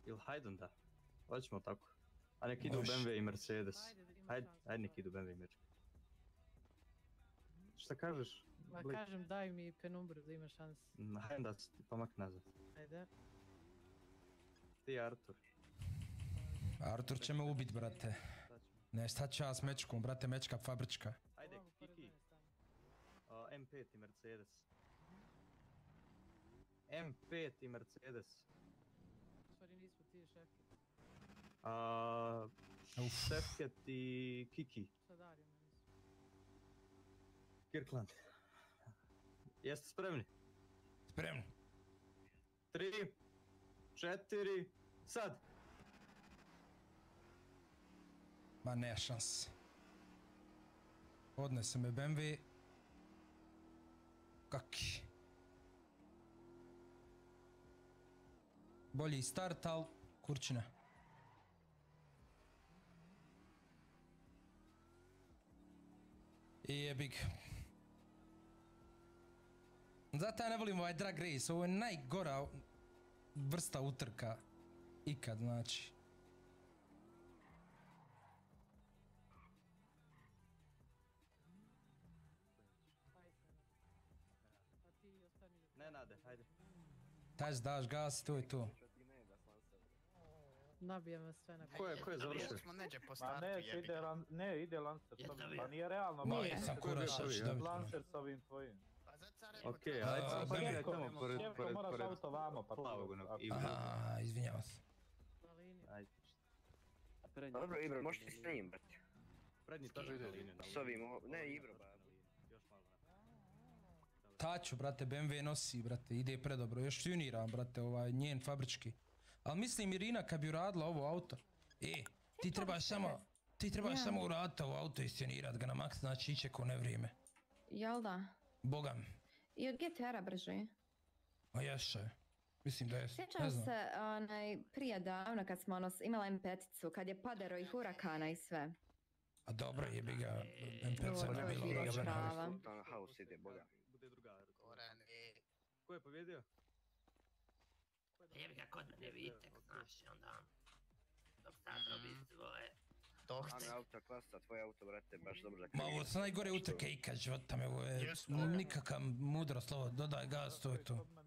Ili Haydn da. Hoćemo tako. A nek idu BMW i Mercedes. Ajde nek idu BMW i Mercedes. Šta kažeš? Ma kažem daj mi penumbru da ima šans. Hajde da se ti pomak nazad. Ajde. Ti Artur. Artur će me ubit, brate. Ne, šta ću ja s mečkom, brate, mečka fabrička. Ajde, Kiki. M5 i Mercedes. M5 i Mercedes. U stvari nismo ti šefke. Šefket i Kiki. Sa Darijom nismo. Kirkland. Jeste spremni? Spremni. 3, 4, sad! Ma ne šans. Odnese me BMW. Kaki. Bolji start, al kurčina. I jebik. Zato ja ne volim ovaj drag race, ovo je najgora vrsta utrka ikad, znači. Ne nade, hajde. Taš daš gas i to je to. Nabijem vas sve na Ko je završio? Ne, ide Lancer s ovim, pa nije realno. Nije sam kurašač dobiti. Lancer s ovim tvojim. Okej, ajde sam pogledaj tamo pored moraš auto vamo, pa plavog onog Aha, izvinjavam se. Ajde. Dobro, Ibro, možete s njim, brate. Prednji tažu ide liniju. S ovim, ne Ibro, ba. Još malo. Taču, brate, BMW nosi, brate, ide predobro. Još tuniram, brate, ovaj njen fabrički. Ali mislim Irina kad bi uradila ovo auto, ti trebaš samo uraditi ovo auto i stjenirat ga na maks, znači iće ko ne vrijeme. Jel da? Bogam. I od GTR-a brži? A ješe. Mislim da jesu. Sjećam se prije davno kad smo imala M5-icu, kad je padero i hurakana i sve. A dobro, jebi ga, M5-ca ne bilo prava. House ide, boga. Bude druga. Ko je pobjedio? Jebi ga kod mene Vitek, znaš, i onda dok sad robi svoje. Ame auto klasa, tvoje auto, brate, baš dobro za Ma ovo su najgore utrke ikad života me, ovo je nikakav mudro slovo, dodaj gas, to je to.